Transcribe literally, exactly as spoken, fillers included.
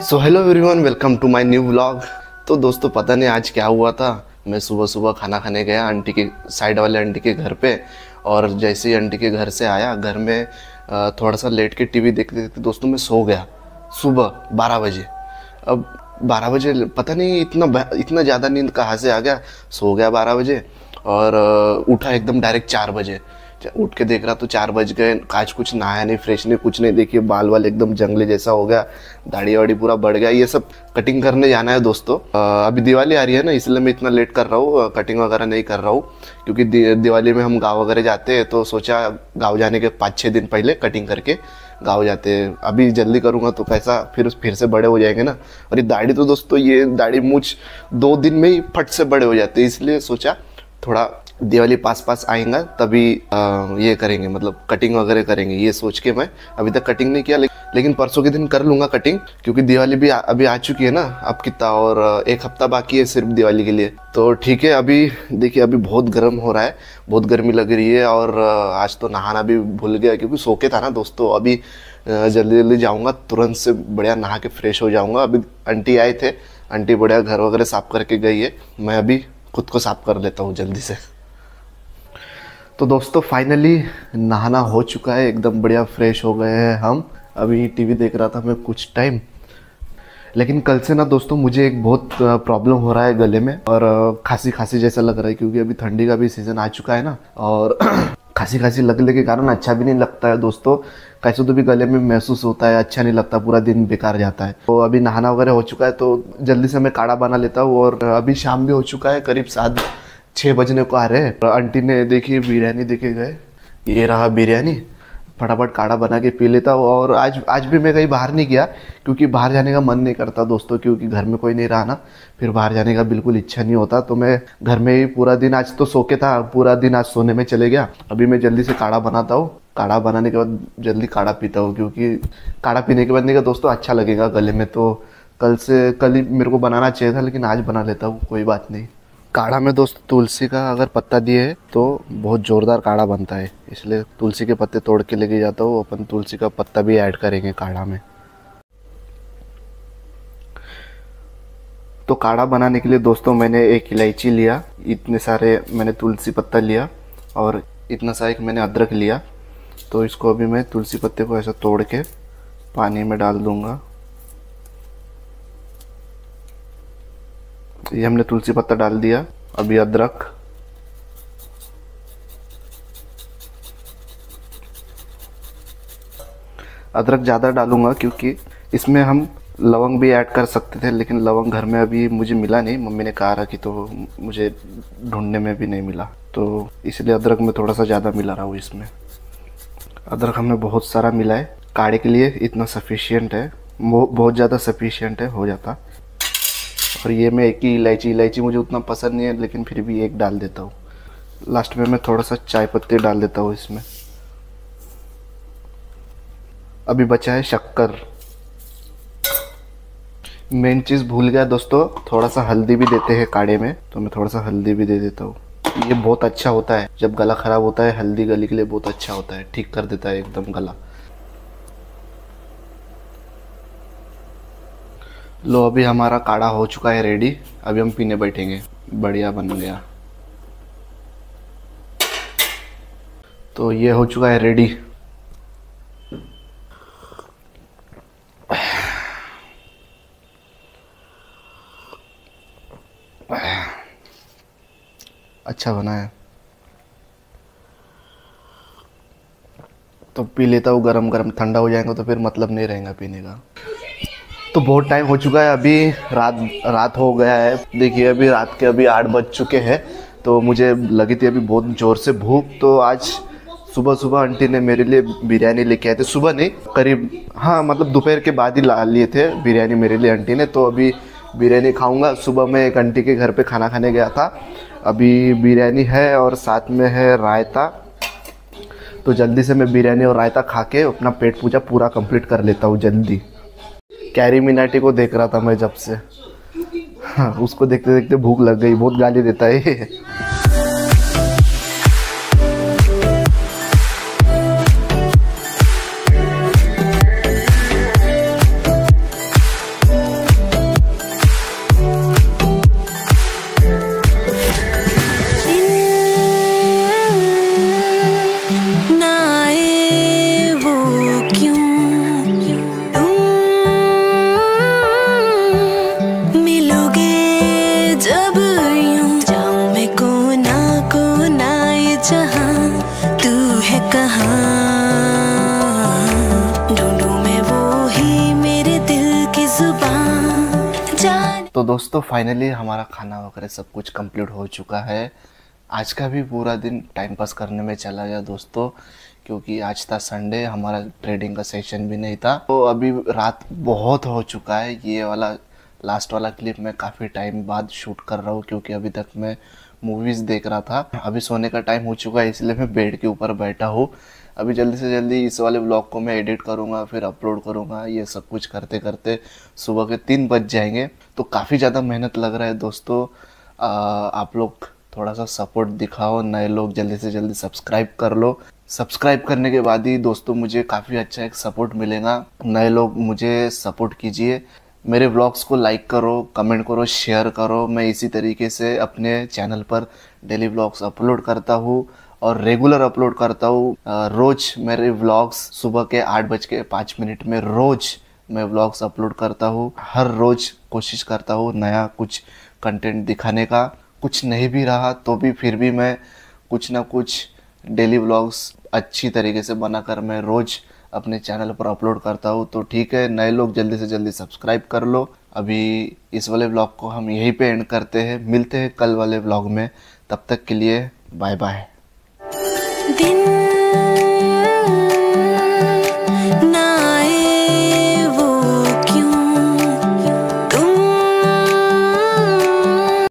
So hello everyone, welcome to my new vlog. तो दोस्तों पता नहीं आज क्या हुआ था। मैं सुबह सुबह खाना खाने गया आंटी के साइड वाले आंटी के घर पे, और जैसे ही आंटी के घर से आया घर में थोड़ा सा लेट के टीवी देखते देखते दोस्तों मैं सो गया सुबह बारह बजे। अब बारह बजे पता नहीं इतना इतना ज़्यादा नींद कहाँ से आ गया। सो गया बारह बजे और उठा एकदम डायरेक्ट चार बजे। उठ के देख रहा तो चार बज गए। आज कुछ नहाया नहीं, फ्रेश नहीं, कुछ नहीं। देखिए बाल वाल एकदम जंगली जैसा हो गया, दाढ़ी वाड़ी पूरा बढ़ गया। ये सब कटिंग करने जाना है दोस्तों। अभी दिवाली आ रही है ना, इसलिए मैं इतना लेट कर रहा हूँ, कटिंग वगैरह नहीं कर रहा हूँ। क्योंकि दिवाली में हम गाँव वगैरह जाते हैं, तो सोचा गाँव जाने के पाँच छः दिन पहले कटिंग करके गाँव जाते हैं। अभी जल्दी करूँगा तो कैसा फिर फिर से बड़े हो जाएंगे ना। और ये दाढ़ी तो दोस्तों, ये दाढ़ी मूछ दो दिन में ही फट से बड़े हो जाते हैं। इसलिए सोचा थोड़ा दिवाली पास पास आएगा तभी आ, ये करेंगे, मतलब कटिंग वगैरह करेंगे। ये सोच के मैं अभी तक कटिंग नहीं किया, ले, लेकिन परसों के दिन कर लूँगा कटिंग। क्योंकि दिवाली भी आ, अभी आ चुकी है ना, अब कितना और एक हफ्ता बाकी है सिर्फ दिवाली के लिए। तो ठीक है। अभी देखिए अभी बहुत गर्म हो रहा है, बहुत गर्मी लग रही है। और आज तो नहाना भी भूल गया क्योंकि सो के था ना दोस्तों। अभी जल्दी जल्दी जाऊँगा, तुरंत से बढ़िया नहा के फ्रेश हो जाऊँगा। अभी आंटी आए थे, आंटी बढ़िया घर वगैरह साफ़ करके गई है। मैं अभी खुद को साफ़ कर लेता हूँ जल्दी से। तो दोस्तों फाइनली नहाना हो चुका है, एकदम बढ़िया फ्रेश हो गए हैं हम। अभी टीवी देख रहा था मैं कुछ टाइम। लेकिन कल से ना दोस्तों मुझे एक बहुत प्रॉब्लम हो रहा है गले में, और खांसी खांसी जैसा लग रहा है। क्योंकि अभी ठंडी का भी सीज़न आ चुका है ना, और खांसी खांसी लगने के कारण अच्छा भी नहीं लगता है दोस्तों। कैसे तो भी गले में महसूस होता है, अच्छा नहीं लगता, पूरा दिन बेकार जाता है। तो अभी नहाना वगैरह हो चुका है तो जल्दी से मैं काढ़ा बना लेता हूँ। और अभी शाम भी हो चुका है, करीब सात छः बजने को आ रहे हैं। आंटी ने देखिए बिरयानी देके गए, ये रहा बिरयानी। फटाफट काढ़ा बना के पी लेता हूँ। और आज आज भी मैं कहीं बाहर नहीं गया क्योंकि बाहर जाने का मन नहीं करता दोस्तों। क्योंकि घर में कोई नहीं रहा ना, फिर बाहर जाने का बिल्कुल इच्छा नहीं होता। तो मैं घर में ही पूरा दिन, आज तो सो के था, पूरा दिन आज सोने में चले गया। अभी मैं जल्दी से काढ़ा बनाता हूँ। काढ़ा बनाने के बाद जल्दी काढ़ा पीता हूँ, क्योंकि काढ़ा पीने के बाद नहीं का दोस्तों अच्छा लगेगा गले में। तो कल से कल ही मेरे को बनाना चाहिए था, लेकिन आज बना लेता हूँ, कोई बात नहीं। काढ़ा में दोस्त तुलसी का अगर पत्ता दिए तो बहुत ज़ोरदार काढ़ा बनता है, इसलिए तुलसी के पत्ते तोड़ के लेके जाता हूँ। अपन तुलसी का पत्ता भी ऐड करेंगे काढ़ा में। तो काढ़ा बनाने के लिए दोस्तों मैंने एक इलायची लिया, इतने सारे मैंने तुलसी पत्ता लिया, और इतना सा एक मैंने अदरक लिया। तो इसको अभी मैं तुलसी पत्ते को ऐसा तोड़ के पानी में डाल दूँगा। ये हमने तुलसी पत्ता डाल दिया। अभी अदरक, अदरक ज़्यादा डालूंगा क्योंकि इसमें हम लवंग भी ऐड कर सकते थे, लेकिन लवंग घर में अभी मुझे मिला नहीं। मम्मी ने कहा रखी तो मुझे ढूंढने में भी नहीं मिला, तो इसलिए अदरक में थोड़ा सा ज़्यादा मिला रहा हूँ इसमें। अदरक हमने बहुत सारा मिला है, काढ़े के लिए इतना सफिशियंट है, बहुत ज़्यादा सफिशियंट है, हो जाता। और ये मैं एक ही इलायची इलायची मुझे उतना पसंद नहीं है, लेकिन फिर भी एक डाल देता हूँ। लास्ट में मैं थोड़ा सा चाय पत्ती डाल देता हूँ इसमें। अभी बचा है शक्कर। मेन चीज़ भूल गया दोस्तों, थोड़ा सा हल्दी भी देते हैं काढ़े में, तो मैं थोड़ा सा हल्दी भी दे देता हूँ। ये बहुत अच्छा होता है, जब गला ख़राब होता है हल्दी गले के लिए बहुत अच्छा होता है, ठीक कर देता है एकदम गला। लो अभी हमारा काढ़ा हो चुका है रेडी। अभी हम पीने बैठेंगे, बढ़िया बन गया। तो ये हो चुका है रेडी। अच्छा बना है, तो पी लेता हूँ गरम गरम। ठंडा हो जाएगा तो फिर मतलब नहीं रहेगा पीने का। तो बहुत टाइम हो चुका है, अभी रात रात हो गया है। देखिए अभी रात के अभी आठ बज चुके हैं। तो मुझे लगी थी अभी बहुत ज़ोर से भूख। तो आज सुबह सुबह आंटी ने मेरे लिए बिरयानी लेके आए थे। सुबह नहीं, करीब हाँ मतलब दोपहर के बाद ही ला लिए थे बिरयानी मेरे लिए आंटी ने। तो अभी बिरयानी खाऊंगा। सुबह मैं एक आंटी के घर पे खाना खाने गया था, अभी बिरयानी है और साथ में है रायता। तो जल्दी से मैं बिरयानी और रायता खा के अपना पेट पूजा पूरा कंप्लीट कर लेता हूँ जल्दी। कैरी मिनाटी को देख रहा था मैं जब से, हाँ उसको देखते देखते भूख लग गई, बहुत गाली देता है। दोस्तों फाइनली हमारा खाना वगैरह सब कुछ कंप्लीट हो चुका है। आज का भी पूरा दिन टाइम पास करने में चला गया दोस्तों, क्योंकि आज था संडे, हमारा ट्रेडिंग का सेशन भी नहीं था। तो अभी रात बहुत हो चुका है। ये वाला लास्ट वाला क्लिप मैं काफ़ी टाइम बाद शूट कर रहा हूँ, क्योंकि अभी तक मैं मूवीज़ देख रहा था। अभी सोने का टाइम हो चुका है, इसलिए मैं बेड के ऊपर बैठा हूँ। अभी जल्दी से जल्दी इस वाले ब्लॉग को मैं एडिट करूँगा, फिर अपलोड करूँगा। ये सब कुछ करते करते सुबह के तीन बज जाएंगे, तो काफ़ी ज़्यादा मेहनत लग रहा है दोस्तों। आ, आप लोग थोड़ा सा सपोर्ट दिखाओ, नए लोग जल्दी से जल्दी सब्सक्राइब कर लो। सब्सक्राइब करने के बाद ही दोस्तों मुझे काफ़ी अच्छा एक सपोर्ट मिलेगा। नए लोग मुझे सपोर्ट कीजिए, मेरे व्लॉग्स को लाइक करो, कमेंट करो, शेयर करो। मैं इसी तरीके से अपने चैनल पर डेली व्लॉग्स अपलोड करता हूँ और रेगुलर अपलोड करता हूँ। रोज़ मेरे व्लॉग्स सुबह के आठ बज के पाँच मिनट में रोज़ मैं व्लॉग्स अपलोड करता हूँ। हर रोज़ कोशिश करता हूँ नया कुछ कंटेंट दिखाने का। कुछ नहीं भी रहा तो भी फिर भी मैं कुछ ना कुछ डेली व्लॉग्स अच्छी तरीके से बनाकर मैं रोज़ अपने चैनल पर अपलोड करता हूँ। तो ठीक है, नए लोग जल्दी से जल्दी सब्सक्राइब कर लो। अभी इस वाले व्लॉग को हम यहीं पे एंड करते हैं, मिलते हैं कल वाले व्लॉग में। तब तक के लिए बाय बाय।